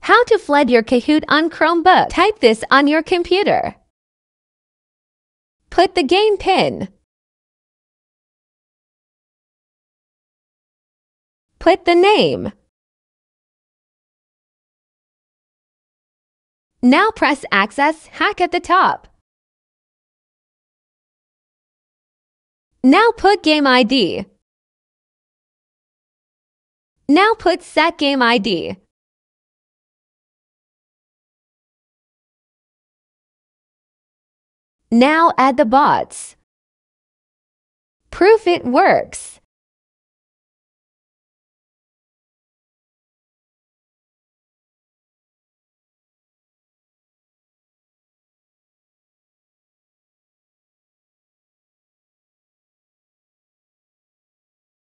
How to flood your Kahoot on Chromebook. Type this on your computer. Put the game pin. Put the name. Now press Access Hack at the top. Now put Game ID. Now put Set Game ID. Now add the bots. Proof it works.